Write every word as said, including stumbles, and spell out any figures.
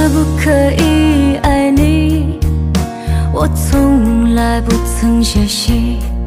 不可以爱你？我从来不曾学习。